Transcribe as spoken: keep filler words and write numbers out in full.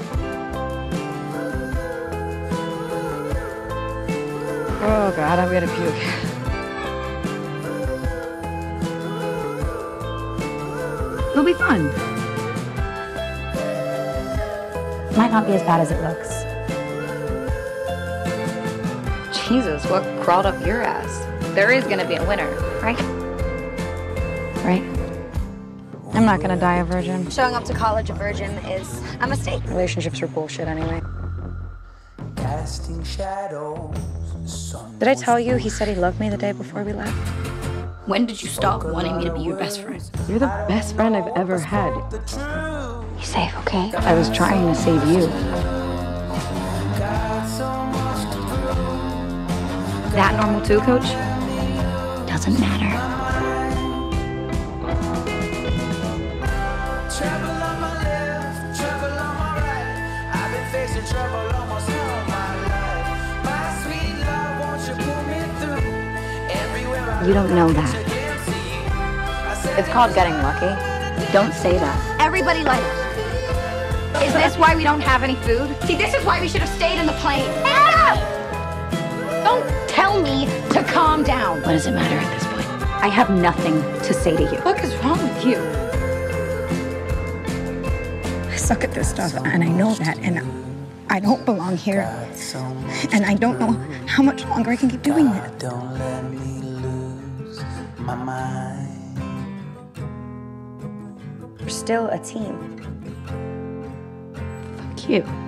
Oh God, I'm gonna puke. It'll be fun. Might not be as bad as it looks. Jesus, what crawled up your ass? There is gonna be a winner, right? Right? I'm not gonna die a virgin. Showing up to college a virgin is a mistake. Relationships are bullshit anyway. Casting shadows. Did I tell you he said he loved me the day before we left? When did you stop wanting me to be your best friend? You're the best friend I've ever had. You safe, okay? I was trying to save you. That normal too, Coach? Doesn't matter. Trouble on my left, trouble on my right. I've been facing trouble almost all my life. My sweet love, won't you pull me through? Everywhere I You don't know that. that. It's called getting lucky. Don't say that. Everybody light up. Is this why we don't have any food? See, this is why we should have stayed in the plane. Don't tell me to calm down. What does it matter at this point? I have nothing to say to you. What is wrong with you? I suck at this stuff, and I know that, and I don't belong here. And I don't know how much longer I can keep doing this. Don't let me lose my mind. We're still a team. Fuck you.